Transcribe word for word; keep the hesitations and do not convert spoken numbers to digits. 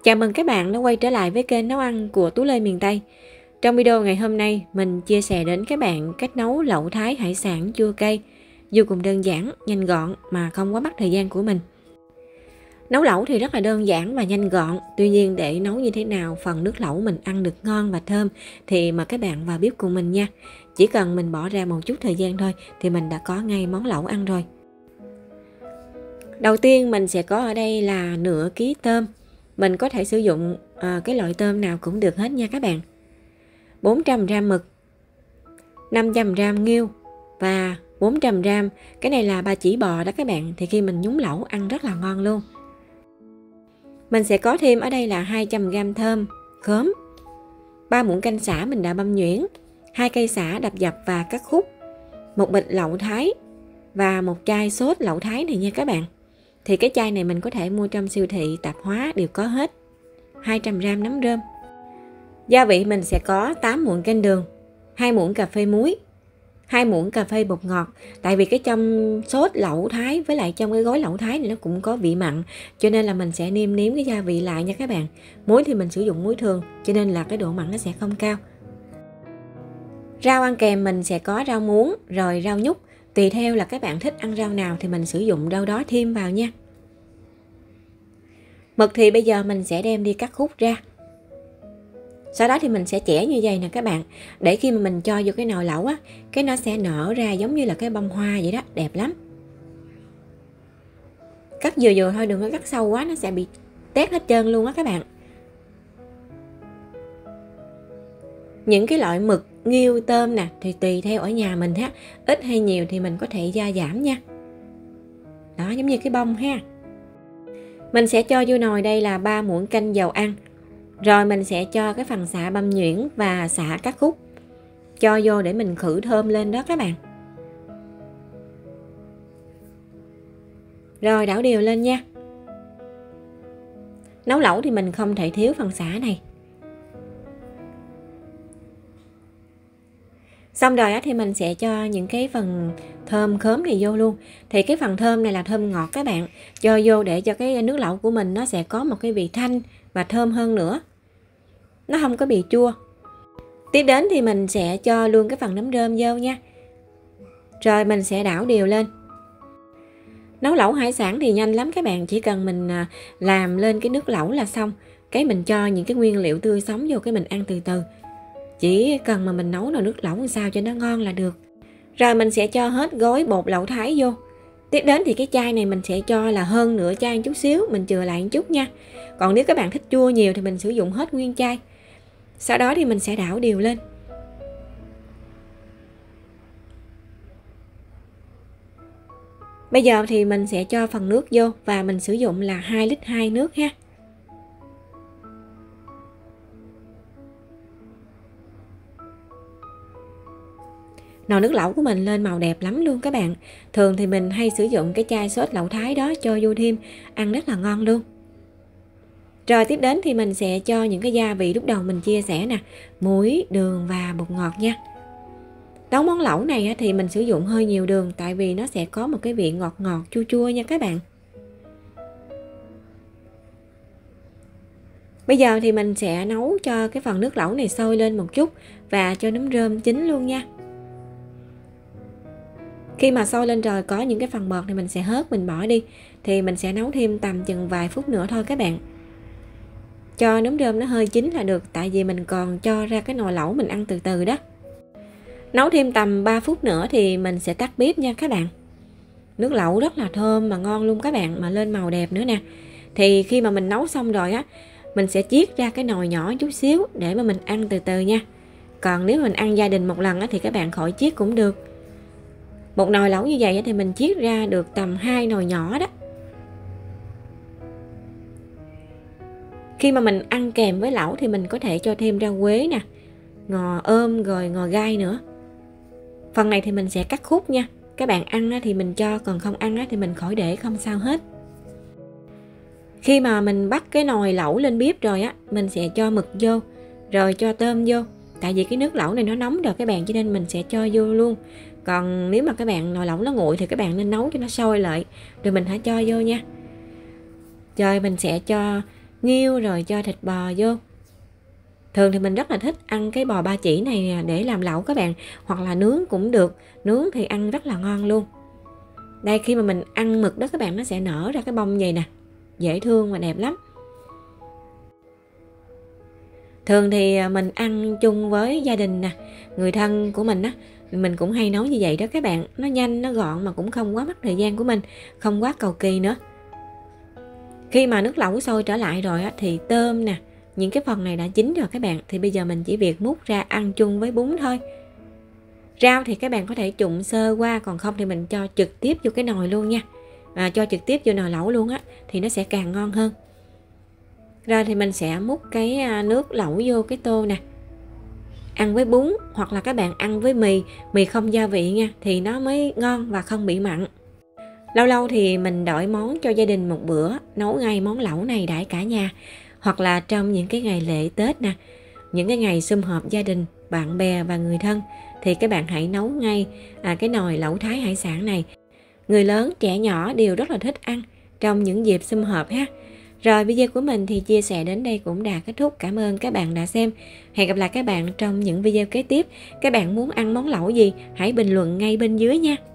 Chào mừng các bạn đã quay trở lại với kênh nấu ăn của Tú Lê miền Tây. Trong video ngày hôm nay, mình chia sẻ đến các bạn cách nấu lẩu thái hải sản chua cay, vô cùng đơn giản, nhanh gọn mà không quá mất thời gian của mình. Nấu lẩu thì rất là đơn giản và nhanh gọn. Tuy nhiên để nấu như thế nào phần nước lẩu mình ăn được ngon và thơm thì mời các bạn vào bếp cùng mình nha. Chỉ cần mình bỏ ra một chút thời gian thôi thì mình đã có ngay món lẩu ăn rồi. Đầu tiên mình sẽ có ở đây là nửa ký tôm. Mình có thể sử dụng à, cái loại tôm nào cũng được hết nha các bạn. bốn trăm gam mực, năm trăm gam nghêu và bốn trăm gam, cái này là ba chỉ bò đó các bạn. Thì khi mình nhúng lẩu ăn rất là ngon luôn. Mình sẽ có thêm ở đây là hai trăm gam thơm, khóm, ba muỗng canh sả mình đã băm nhuyễn, hai cây sả đập dập và cắt khúc, một bịch lẩu thái và một chai sốt lẩu thái này nha các bạn. Thì cái chai này mình có thể mua trong siêu thị tạp hóa đều có hết. hai trăm gam nấm rơm. Gia vị mình sẽ có tám muỗng canh đường, hai muỗng cà phê muối, hai muỗng cà phê bột ngọt. Tại vì cái trong sốt lẩu thái với lại trong cái gói lẩu thái này nó cũng có vị mặn, cho nên là mình sẽ nêm nếm cái gia vị lại nha các bạn. Muối thì mình sử dụng muối thường, cho nên là cái độ mặn nó sẽ không cao. Rau ăn kèm mình sẽ có rau muống rồi rau nhút. Tùy theo là các bạn thích ăn rau nào thì mình sử dụng rau đó thêm vào nha. Mực thì bây giờ mình sẽ đem đi cắt khúc ra. Sau đó thì mình sẽ chẻ như vậy nè các bạn. Để khi mà mình cho vô cái nồi lẩu á, cái nó sẽ nở ra giống như là cái bông hoa vậy đó, đẹp lắm. Cắt vừa vừa thôi, đừng có cắt sâu quá, nó sẽ bị tét hết trơn luôn á các bạn. Những cái loại mực, nghêu, tôm nè thì tùy theo ở nhà mình ha, ít hay nhiều thì mình có thể gia giảm nha. Đó, giống như cái bông ha. Mình sẽ cho vô nồi đây là ba muỗng canh dầu ăn. Rồi mình sẽ cho cái phần sả băm nhuyễn và sả cắt khúc cho vô để mình khử thơm lên đó các bạn. Rồi đảo đều lên nha. Nấu lẩu thì mình không thể thiếu phần sả này. Xong rồi thì mình sẽ cho những cái phần thơm khóm này vô luôn. Thì cái phần thơm này là thơm ngọt các bạn. Cho vô để cho cái nước lẩu của mình nó sẽ có một cái vị thanh và thơm hơn nữa. Nó không có bị chua. Tiếp đến thì mình sẽ cho luôn cái phần nấm rơm vô nha. Rồi mình sẽ đảo đều lên. Nấu lẩu hải sản thì nhanh lắm các bạn. Chỉ cần mình làm lên cái nước lẩu là xong. Cái mình cho những cái nguyên liệu tươi sống vô, cái mình ăn từ từ. Chỉ cần mà mình nấu nồi nước lẩu làm sao cho nó ngon là được. Rồi mình sẽ cho hết gói bột lẩu thái vô. Tiếp đến thì cái chai này mình sẽ cho là hơn nửa chai một chút xíu, mình chừa lại một chút nha. Còn nếu các bạn thích chua nhiều thì mình sử dụng hết nguyên chai. Sau đó thì mình sẽ đảo đều lên. Bây giờ thì mình sẽ cho phần nước vô và mình sử dụng là hai lít hai nước ha. Nồi nước lẩu của mình lên màu đẹp lắm luôn các bạn. Thường thì mình hay sử dụng cái chai sốt lẩu thái đó cho vô thêm, ăn rất là ngon luôn. Rồi tiếp đến thì mình sẽ cho những cái gia vị lúc đầu mình chia sẻ nè, muối, đường và bột ngọt nha. Nấu món lẩu này thì mình sử dụng hơi nhiều đường, tại vì nó sẽ có một cái vị ngọt ngọt chua chua nha các bạn. Bây giờ thì mình sẽ nấu cho cái phần nước lẩu này sôi lên một chút và cho nấm rơm chín luôn nha. Khi mà sôi lên rồi có những cái phần bọt thì mình sẽ hớt, mình bỏ đi. Thì mình sẽ nấu thêm tầm chừng vài phút nữa thôi các bạn. Cho nấm rơm nó hơi chín là được, tại vì mình còn cho ra cái nồi lẩu mình ăn từ từ đó. Nấu thêm tầm ba phút nữa thì mình sẽ tắt bếp nha các bạn. Nước lẩu rất là thơm mà ngon luôn các bạn, mà lên màu đẹp nữa nè. Thì khi mà mình nấu xong rồi á, mình sẽ chiết ra cái nồi nhỏ chút xíu để mà mình ăn từ từ nha. Còn nếu mình ăn gia đình một lần á, thì các bạn khỏi chiết cũng được. Một nồi lẩu như vậy thì mình chiết ra được tầm hai nồi nhỏ đó. Khi mà mình ăn kèm với lẩu thì mình có thể cho thêm rau quế nè, ngò ôm rồi ngò gai nữa. Phần này thì mình sẽ cắt khúc nha. Các bạn ăn thì mình cho, còn không ăn thì mình khỏi để không sao hết. Khi mà mình bắt cái nồi lẩu lên bếp rồi á, mình sẽ cho mực vô, rồi cho tôm vô. Tại vì cái nước lẩu này nó nóng rồi các bạn, cho nên mình sẽ cho vô luôn. Còn nếu mà các bạn nồi lẩu nó nguội thì các bạn nên nấu cho nó sôi lại rồi mình hãy cho vô nha. Rồi mình sẽ cho nghêu rồi cho thịt bò vô. Thường thì mình rất là thích ăn cái bò ba chỉ này để làm lẩu các bạn, hoặc là nướng cũng được, nướng thì ăn rất là ngon luôn. Đây, khi mà mình ăn mực đó các bạn, nó sẽ nở ra cái bông vậy nè, dễ thương và đẹp lắm. Thường thì mình ăn chung với gia đình nè, người thân của mình á, mình cũng hay nấu như vậy đó các bạn. Nó nhanh, nó gọn mà cũng không quá mất thời gian của mình, không quá cầu kỳ nữa. Khi mà nước lẩu sôi trở lại rồi á, thì tôm nè, những cái phần này đã chín rồi các bạn. Thì bây giờ mình chỉ việc múc ra ăn chung với bún thôi. Rau thì các bạn có thể trụng sơ qua, còn không thì mình cho trực tiếp vô cái nồi luôn nha. À, cho trực tiếp vô nồi lẩu luôn á, thì nó sẽ càng ngon hơn. Rồi thì mình sẽ múc cái nước lẩu vô cái tô nè. Ăn với bún hoặc là các bạn ăn với mì, mì không gia vị nha, thì nó mới ngon và không bị mặn. Lâu lâu thì mình đổi món cho gia đình một bữa, nấu ngay món lẩu này đãi cả nhà. Hoặc là trong những cái ngày lễ Tết nè, những cái ngày sum họp gia đình, bạn bè và người thân, thì các bạn hãy nấu ngay à, cái nồi lẩu Thái hải sản này. Người lớn, trẻ nhỏ đều rất là thích ăn trong những dịp sum họp ha. Rồi video của mình thì chia sẻ đến đây cũng đã kết thúc. Cảm ơn các bạn đã xem. Hẹn gặp lại các bạn trong những video kế tiếp. Các bạn muốn ăn món lẩu gì? Hãy bình luận ngay bên dưới nha.